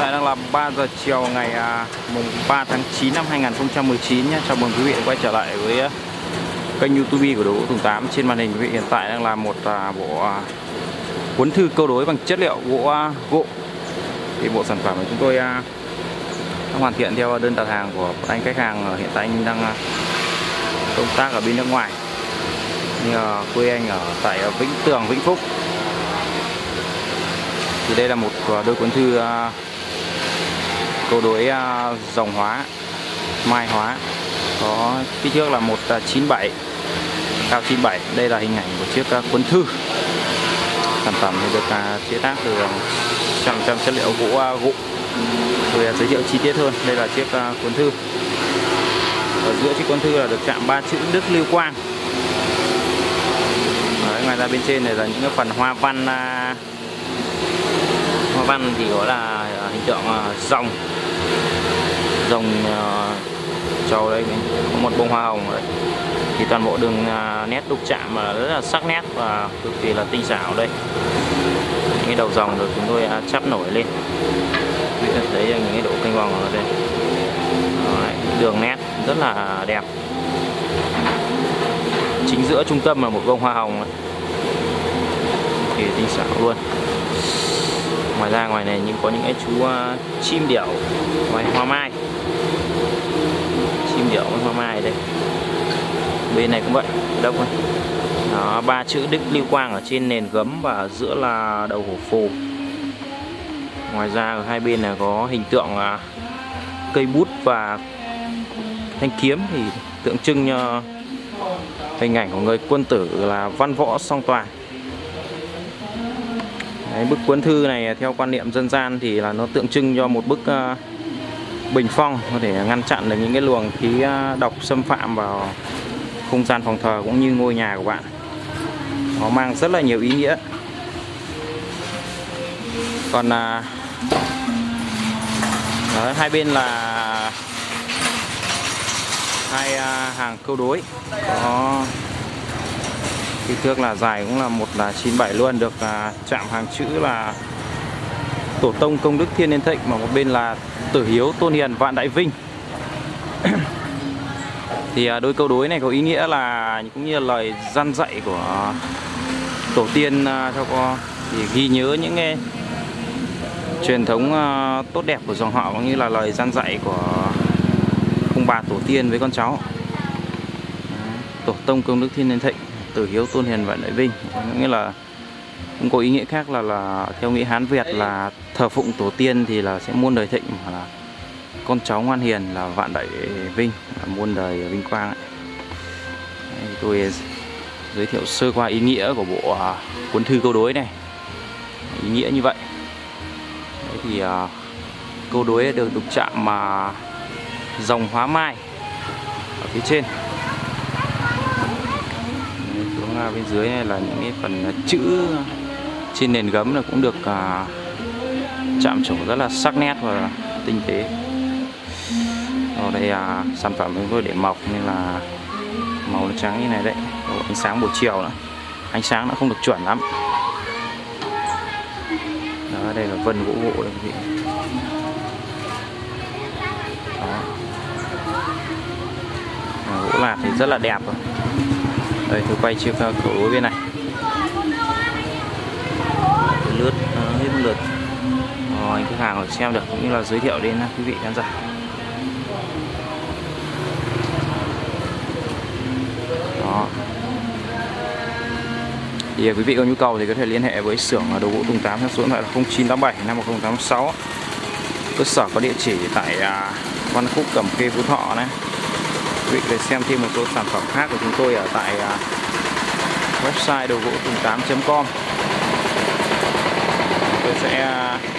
tại đang là 3 giờ chiều ngày mùng 3 tháng 9 năm 2019 nhé. Chào mừng quý vị đã quay trở lại với kênh YouTube của Đồ Gỗ Tùng 8. Trên màn hình quý vị hiện tại đang là một bộ cuốn thư câu đối bằng chất liệu gỗ. Thì bộ sản phẩm của chúng tôi đang hoàn thiện theo đơn đặt hàng của anh khách hàng. Hiện tại anh đang công tác ở bên nước ngoài, như quê anh ở tại Vĩnh Tường, Vĩnh Phúc. Thì đây là một đôi cuốn thư câu đối rồng hóa, mai hóa, có kích thước là 197, cao 97. Đây là hình ảnh của chiếc cuốn thư. Sản phẩm thì được chế tác từ 100% chất liệu gỗ. Tôi giới thiệu chi tiết hơn. Đây là chiếc cuốn thư. Ở giữa chiếc cuốn thư là được chạm 3 chữ Đức Lưu Quang. Đấy, ngoài ra bên trên này là những cái phần hoa văn. Hoa văn thì có là hình tượng rồng trầu. Đây có một bông hoa hồng đấy. Thì toàn bộ đường nét đúc chạm là rất là sắc nét và cực kỳ là tinh xảo. Đây những cái đầu rồng được chúng tôi chắp nổi lên, quý vị thấy những cái độ canh vòng ở đây. Đấy, đường nét rất là đẹp. Chính giữa trung tâm là một bông hoa hồng thì tinh xảo luôn. Ngoài ra ngoài này có những cái chú chim điểu với hoa mai, chim điểu với hoa mai đây. Bên này cũng vậy, đâu rồi. Đó, 3 chữ Đức Lưu Quang ở trên nền gấm và ở giữa là đầu hổ phù. Ngoài ra ở hai bên là có hình tượng cây bút và thanh kiếm, thì tượng trưng hình ảnh của người quân tử là văn võ song toàn. Đấy, bức cuốn thư này theo quan niệm dân gian thì là nó tượng trưng cho một bức bình phong, có thể ngăn chặn được những cái luồng khí độc xâm phạm vào không gian phòng thờ cũng như ngôi nhà của bạn. Nó mang rất là nhiều ý nghĩa. Còn hai bên là hai hàng câu đối, có kích thước là dài cũng là 197 luôn, được chạm hàng chữ là Tổ tông công đức thiên niên thịnh, mà một bên là tử hiếu tôn hiền vạn đại vinh. Thì đôi câu đối này có ý nghĩa là cũng như là lời răn dạy của tổ tiên cho con, thì ghi nhớ những cái truyền thống tốt đẹp của dòng họ, cũng như là lời răn dạy của ông bà tổ tiên với con cháu. Tổ tông công đức thiên niên thịnh, tử hiếu tôn hiền vạn đại vinh, nghĩa là cũng có ý nghĩa khác là theo nghĩa Hán Việt là thờ phụng tổ tiên thì là sẽ muôn đời thịnh, mà là con cháu ngoan hiền là vạn đại vinh, là muôn đời vinh quang ấy. Tôi giới thiệu sơ qua ý nghĩa của bộ cuốn thư câu đối này, ý nghĩa như vậy. Đấy thì câu đối được đục chạm rồng hóa mai ở phía trên. Xuống bên dưới này là những cái phần chữ trên nền gấm là cũng được chạm trổ rất là sắc nét và tinh tế. Ở đây sản phẩm chúng tôi để mộc nên là màu nó trắng như này đấy. Ánh sáng buổi chiều nữa, ánh sáng nó không được chuẩn lắm. Đó, đây là vân gỗ đây quý vị. Đó. Gỗ lạt thì rất là đẹp rồi. Đây tôi quay chiếc cầu đối bên này. Lướt hết một lượt. Anh khách hàng có xem được, cũng như là giới thiệu đến quý vị khán giả. Đó. Thì quý vị có nhu cầu thì có thể liên hệ với xưởng Đồ Gỗ Tùng 8 theo số điện thoại là 0987 51086. Cơ sở có địa chỉ tại Văn Khúc, Cẩm Khê, Phú Thọ này. Quý vị có thể xem thêm một số sản phẩm khác của chúng tôi ở tại website đồ gỗ tùng 8.com. Tôi sẽ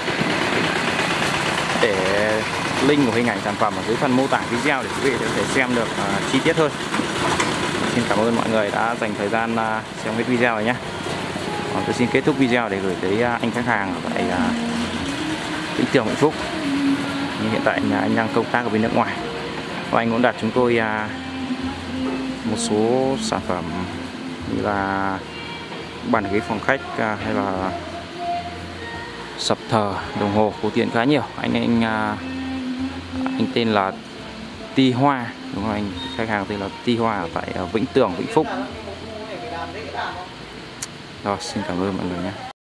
để link của hình ảnh sản phẩm ở dưới phần mô tả video để quý vị có thể xem được chi tiết hơn. Xin cảm ơn mọi người đã dành thời gian xem hết video này nhé. Tôi xin kết thúc video để gửi tới anh khách hàng ở tại Vĩnh Tường, Vĩnh Phúc. Nhưng hiện tại anh đang công tác ở bên nước ngoài, và anh cũng đặt chúng tôi một số sản phẩm như là bàn ghế phòng khách hay là sập thờ đồng hồ cổ tiền khá nhiều. Anh tên là Ti Hoa, đúng rồi, anh khách hàng tên là Ti Hoa ở tại Vĩnh Tường, Vĩnh Phúc. Rồi, xin cảm ơn mọi người nhé.